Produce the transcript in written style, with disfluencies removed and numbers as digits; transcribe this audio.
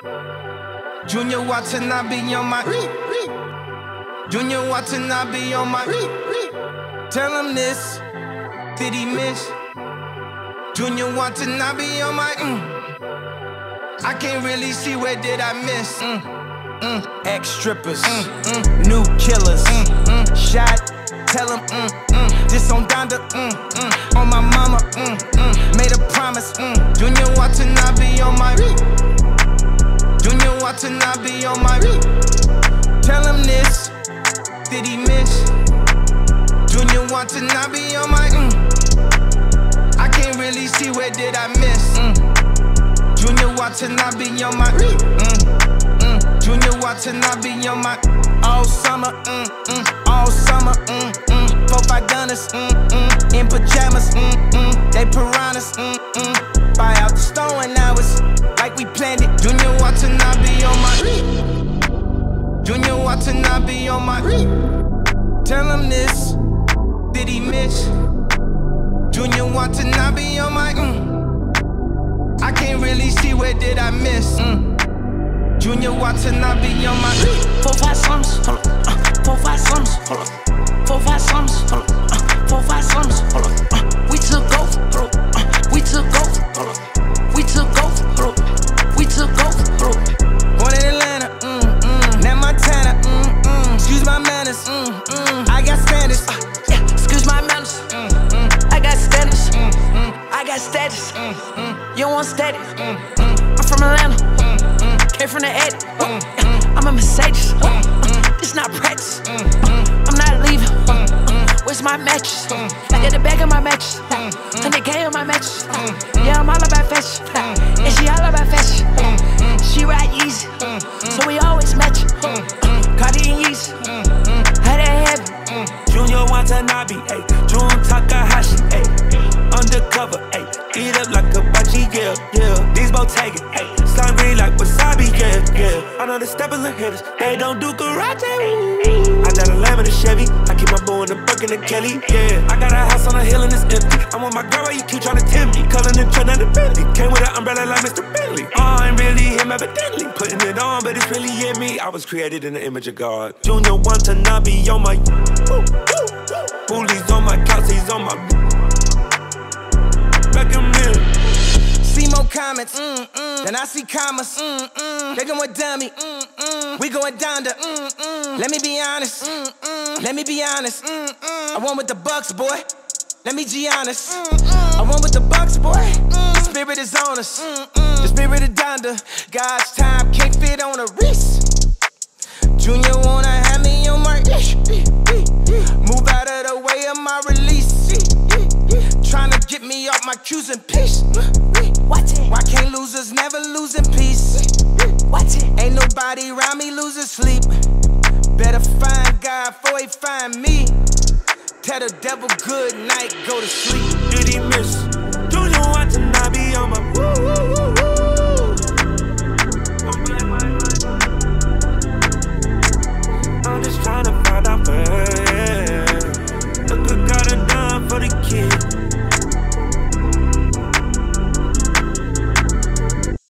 Junya Watanabe on my Junya Watanabe on my tell him this, did he miss? Junya Watanabe on my I can't really see where did I miss. Ex-strippers, new killers, shot, tell him this on Donda, on my mama, made a promise, Junya Watanabe on my Junya Watanabe on my tell him this, did he miss? Junya Watanabe on my I can't really see where did I miss. Junya Watanabe on my Junya Watanabe on my all summer, all summer, 4-5 gunners, in pajamas, they piranhas, buy out the store and now it's like we planned it. Junya Watanabe on my Junya Watanabe on my tell him this, did he miss? Junya Watanabe on my I can't really see where did I miss. Junya Watanabe on my 4-5 summers, hold up, 4-5 summers, hold up, 4-5 summers, hold up, 4-5 summers, hold up, we took over, hold up, we took over, hold up, we took over, hold up, we took over, hold up. Born in Atlanta, now Montana, excuse my manners, I got standards, yeah, excuse my manners, I got standards, I got status, you want steady, I'm from Atlanta, came from the attic, I'm a Mercedes, this not practice, I'm not leaving, where's my mattress, at the back of my mattress, 100K on my mattress, yeah I'm all about fashion, and she all about fashion, she ride easy, so we always match, Carti and Yeezy, how that happen? Junya Watanabe, ayy, Jun Takahashi, ayy, undercover, ayy, eat up like a bachi, yeah, these both take it, ayy, slime green like wasabi, yeah, I know the steppers and hitters, they don't do karate, I got a lamb in a Chevy, I keep my bow in the Birkin and Kelly, yeah, I got a house on a hill and it's empty, I'm with my girl, why you keep trying to tempt me, calling the trend out the Bentley, came with an umbrella like Mr. Bentley, I ain't really him evidently, putting it on, but it's really in me, I was created in the image of God. Junya Watanabe on my bullies on my couch, he's on my recommend. see more comments, then I see commas, they going dummy, we going down to, let me be honest, let me be honest, I won with the Bucks, boy, let me be honest, I won with the Bucks, boy, the spirit is on us, the spirit of Donda, God's time can't fit on a wrist, Junya wanna have me on my move out of the way of my release, tryna get me off my cues and peace. Why can't losers never lose in peace? Ain't nobody around me losing sleep. Better find God before he find me. Tell the devil good night, go to sleep. Did he miss? Junya Watanabe on my